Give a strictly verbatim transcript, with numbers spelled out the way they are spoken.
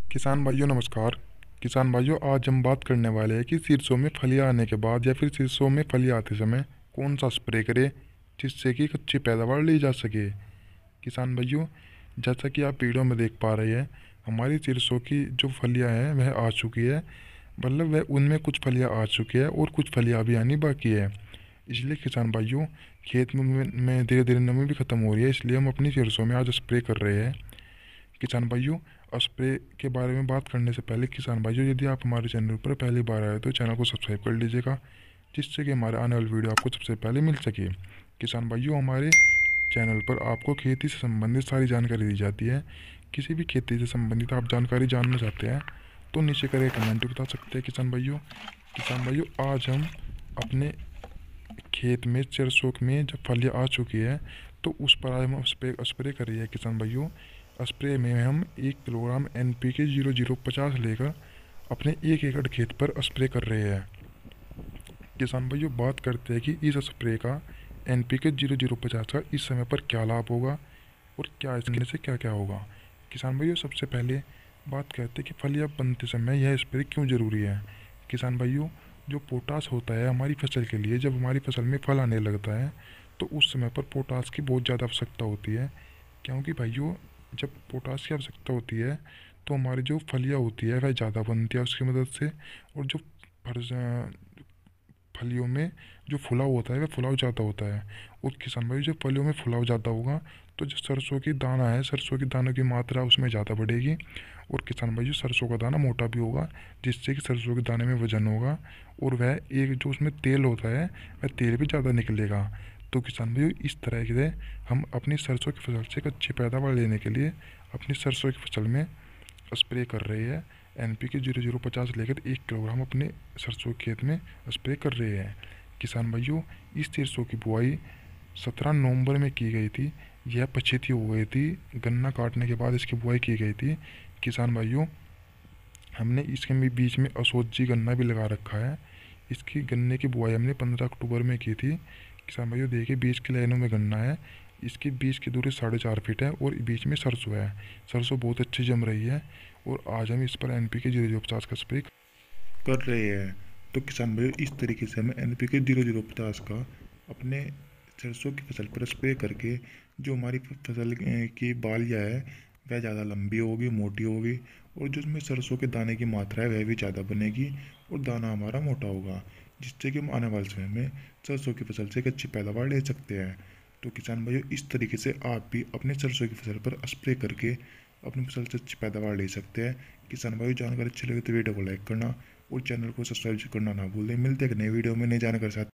किसान भाइयों नमस्कार। किसान भाइयों, आज हम बात करने वाले हैं कि सरसों में फलियां आने के बाद या फिर सरसों में फलियां आते समय कौन सा स्प्रे करें जिससे कि अच्छी पैदावार ली जा सके। किसान भाइयों, जैसा कि आप वीडियो में देख पा रहे हैं, हमारी सरसों की जो फलियां हैं वह आ चुकी है। मतलब वह उनमें कुछ फलियां आ चुकी है और कुछ फलियां अभी आनी बाकी है। इसलिए किसान भाइयों, खेत में में धीरे धीरे नमी भी ख़त्म हो रही है, इसलिए हम अपनी सरसों में आज स्प्रे कर रहे हैं। किसान भाइयों, स्प्रे के बारे में बात करने से पहले किसान भाइयों, यदि आप हमारे चैनल पर पहली बार आए तो चैनल को सब्सक्राइब कर लीजिएगा, जिससे कि हमारे आने वाली वीडियो आपको सबसे पहले मिल सके। किसान भाइयों, हमारे चैनल पर आपको खेती से संबंधित सारी जानकारी दी जाती है। किसी भी खेती से संबंधित आप जानकारी जानना चाहते हैं तो नीचे करके कमेंट बता सकते हैं। किसान भाइयों किसान भाइयों आज हम अपने खेत में सरसों में जब फलियाँ आ चुकी है तो उस पर आज हम स्प्रे स्प्रे कर रही है। किसान भाइयों, स्प्रे में हम एक kilogram N P K zero zero पचास लेकर अपने एक एकड़ खेत पर स्प्रे कर रहे हैं। किसान भाइयों, बात करते हैं कि इस स्प्रे का N P K zero zero पचास का इस समय पर क्या लाभ होगा और क्या इसके से क्या क्या होगा। किसान भाइयों, सबसे पहले बात करते हैं कि फलियाँ बनते समय यह स्प्रे क्यों ज़रूरी है। किसान भाइयों, जो पोटास होता है हमारी फसल के लिए, जब हमारी फसल में फल आने लगता है तो उस समय पर पोटास की बहुत ज़्यादा आवश्यकता होती है। क्योंकि भाइयों, जब पोटास की आवश्यकता होती है तो हमारी जो फलियाँ होती है वह ज़्यादा बनती है उसकी मदद से, और जो फलियों में जो फुलाव होता है वह फुलाव ज़्यादा होता है। और किसान भाई, जो फलियों में फुलाव ज़्यादा होगा तो जो सरसों की दाना है, सरसों की दानों की मात्रा उसमें ज़्यादा बढ़ेगी। और किसान भाई, जो सरसों का दाना मोटा भी होगा, जिससे कि सरसों के दाने में वजन होगा और वह एक जो उसमें तेल होता है वह तेल भी ज़्यादा निकलेगा। तो किसान भाई, इस तरह से हम अपनी सरसों की फसल से एक अच्छी पैदावार लेने के लिए अपनी सरसों की फसल में स्प्रे कर रहे हैं। N P K zero zero पचास लेकर एक किलोग्राम अपने सरसों के खेत में स्प्रे कर रहे हैं। किसान भाइयों, इस सरसों की बुआई सत्रह नवंबर में की गई थी। यह पछेती हो गई थी, गन्ना काटने के बाद इसकी बुआई की गई थी। किसान भाइयों, हमने इसके भी बीच में असोजी गन्ना भी लगा रखा है। इसकी गन्ने की बुआई हमने पंद्रह अक्टूबर में की थी। किसान भाइयों देखिए, बीच की लाइनों में गन्ना है, इसके बीच की दूरी साढ़े चार फीट है और बीच में सरसों है। सरसों बहुत अच्छी जम रही है और आज हम इस पर N P K zero zero पचास का स्प्रे कर रहे हैं। तो किसान भाइयों, इस तरीके से हमें N P K zero zero पचास का अपने सरसों की फसल पर स्प्रे करके जो हमारी फसल की बालियाँ है वह ज़्यादा लंबी होगी, मोटी होगी, और जो उसमें सरसों के दाने की मात्रा है वह भी ज़्यादा बनेगी और दाना हमारा मोटा होगा, जिससे कि हम आने वाले समय में सरसों की फसल से एक अच्छी पैदावार ले सकते हैं। तो किसान भाइयों, इस तरीके से आप भी अपने सरसों की फसल पर स्प्रे करके अपनी फसल से अच्छी पैदावार ले सकते हैं। किसान भाइयों, जानकारी अच्छी लगे तो वीडियो को लाइक करना और चैनल को सब्सक्राइब करना ना भूलें। मिलते हैं एक नई वीडियो में नई जानकारी के साथ।